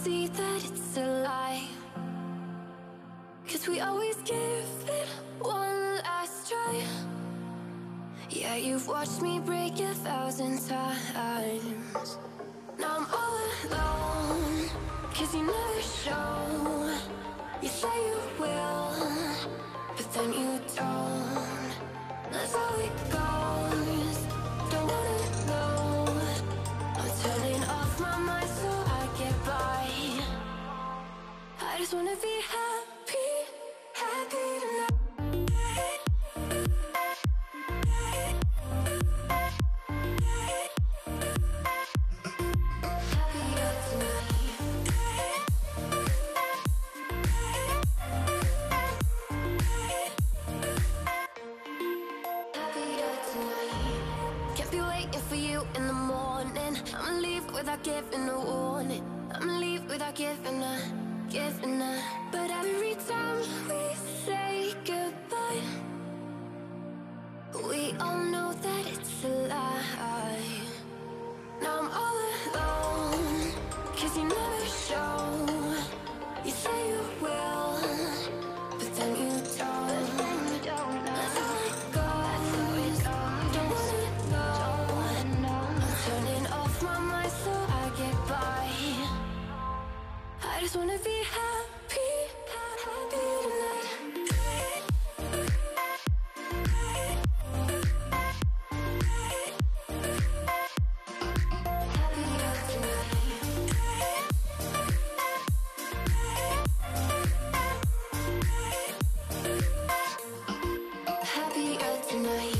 see that it's a lie, 'cause we always give it one last try. Yeah, you've watched me break 1,000 times. Now I'm all alone, 'cause you never show. You say you will, but then you don't. That's how it goes. Don't wanna know. I'm turning off my mind so I get by. I just wanna be happy, happy tonight. In the morning, I'ma leave without giving a warning. I'ma leave without giving a. But every time we say goodbye, we all know that it's a lie. Now I'm all alone, 'cause you never show. You say you will, but then you don't. That's how it goes. Don't wanna know. Turning off my mind so I get by. I just wanna be happy, happy tonight. Happier tonight. Happier tonight.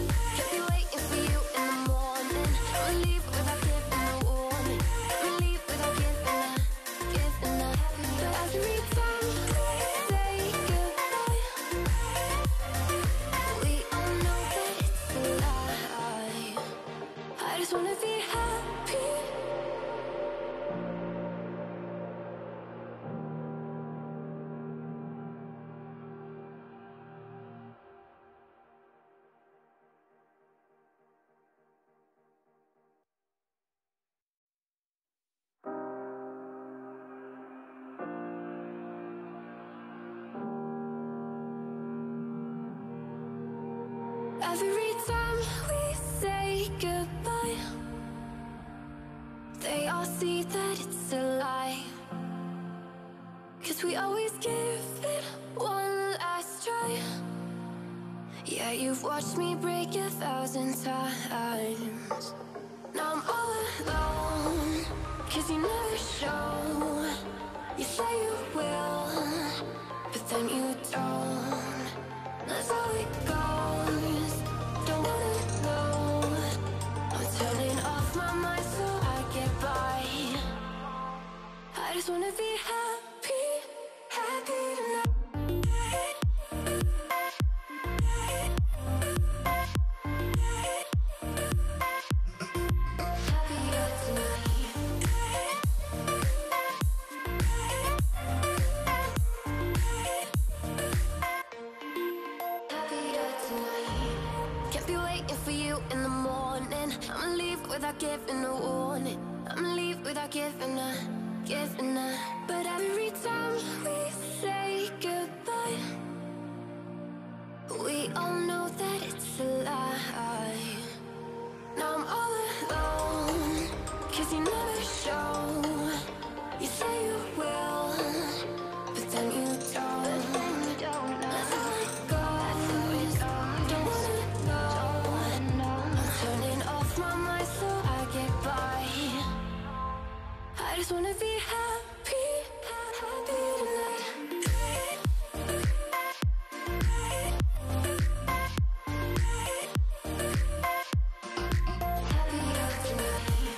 Every time we say goodbye, they all see that it's a lie, 'cause we always give it one last try. Yeah, you've watched me break 1,000 times. Now I'm all alone, 'cause you never show. You say you will, but then you don't. That's how it goes. Don't wanna know. I'm turning off my mind so I get by. I just wanna be happy, happy tonight. In the morning, I'ma leave without giving a warning. I'ma leave without giving a. But every time we say goodbye, we all know that it's a lie. Now I'm all alone, 'cause you never show. You say you will, but then you don't. That's how it goes. Don't wanna know. Turning off my mind so I get by. I just wanna be happy, happy tonight. Happier tonight.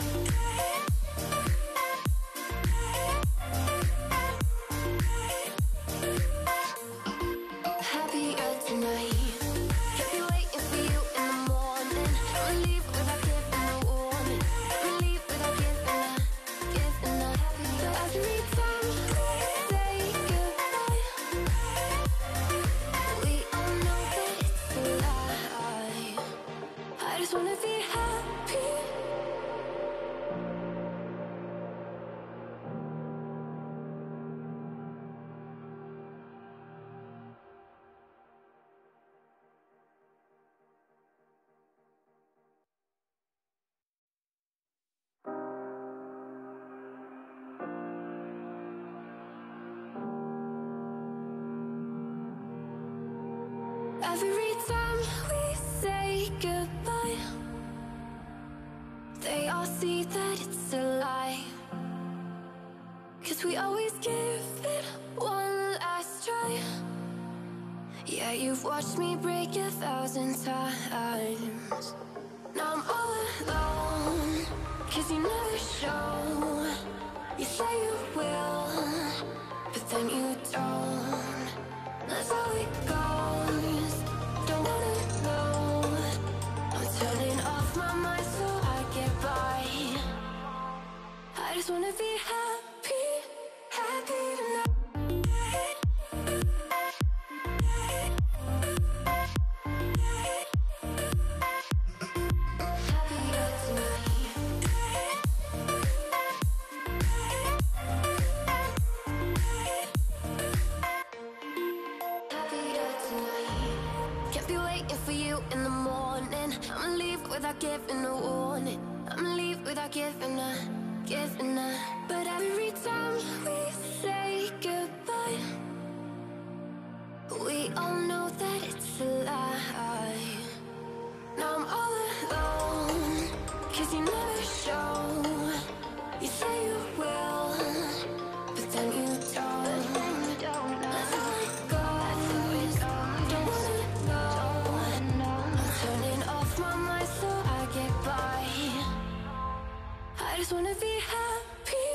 Happier tonight. Every time we say goodbye, they all see that it's a lie. 'Cause we always give it one last try. Yeah, you've watched me break 1,000 times. Now I'm all alone, 'cause you never show. You say you will, but then you don't. That's how it goes. Don't wanna know. I'm turning off my mind so I get by. I just wanna be happy, happy tonight. Without giving a warning, I'ma leave without giving a. But every time we say goodbye, we all know that it's a lie. Now I'm all alone, 'cause you never show. You say you will, but then you don't. That's how it goes. Don't wanna know. I'm turning off my mind so I get by. I just wanna be happy.